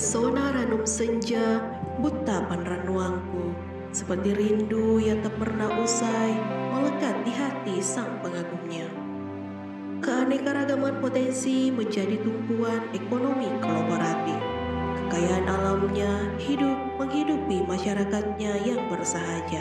Pesona ranum senja, buta panrannuangku, seperti rindu yang tak pernah usai, melekat di hati sang pengagumnya. Keanekaragaman potensi menjadi tumpuan ekonomi kolaboratif. Kekayaan alamnya hidup menghidupi masyarakatnya yang bersahaja.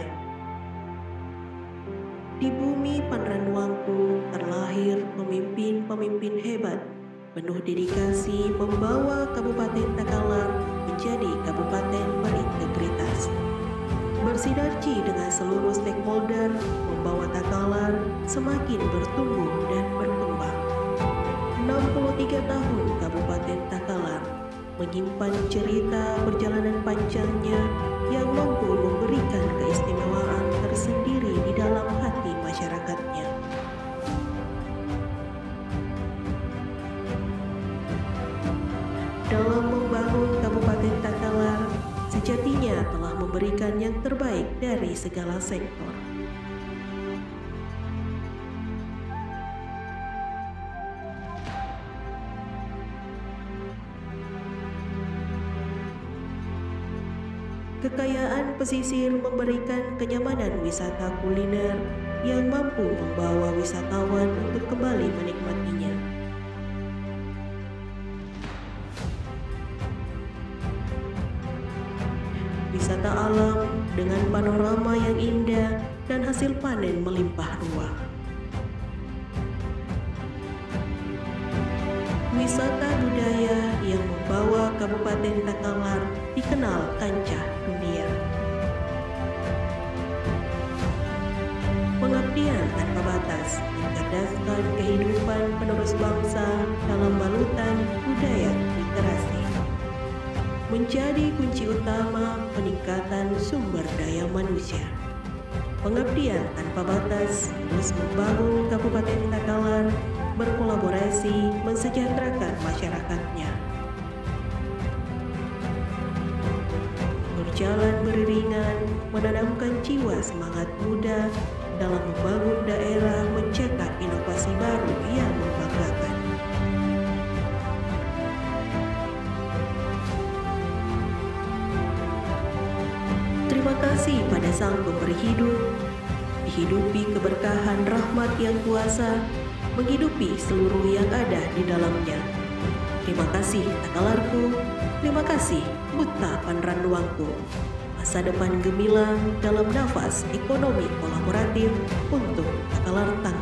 Di bumi Panrannuangku terlahir pemimpin-pemimpin hebat, penuh dedikasi membawa Kabupaten Takalar menjadi kabupaten berintegritas. Bersinergi dengan seluruh stakeholder, membawa Takalar semakin bertumbuh dan berkembang. 63 tahun Kabupaten Takalar menyimpan cerita perjalanan panjangnya yang mampu memberikan keistimewaan tersendiri di dalam hati masyarakatnya. Dalam membangun Kabupaten Takalar, sejatinya telah memberikan yang terbaik dari segala sektor. Kekayaan pesisir memberikan kenyamanan wisata kuliner yang mampu membawa wisatawan untuk kembali menikmatinya. Wisata alam dengan panorama yang indah dan hasil panen melimpah ruah. Wisata budaya yang membawa Kabupaten Takalar dikenal kancah dunia. Pengabdian tanpa batas mencerdaskan kehidupan penerus bangsa dalam balutan budaya literasi. Menjadi kunci utama peningkatan sumber daya manusia. Pengabdian tanpa batas terus membangun Kabupaten Takalar berkolaborasi mensejahterakan masyarakatnya. Berjalan beriringan menanamkan jiwa semangat muda dalam membangun daerah mencetak inovasi baru yang membanggakan. Terima kasih pada Sang Pemberi Hidup, dihidupi keberkahan rahmat yang kuasa, menghidupi seluruh yang ada di dalamnya. Terima kasih Takalarku, terima kasih Buta Panrannuangku. Masa depan gemilang dalam nafas ekonomi kolaboratif untuk Takalar Tangguh.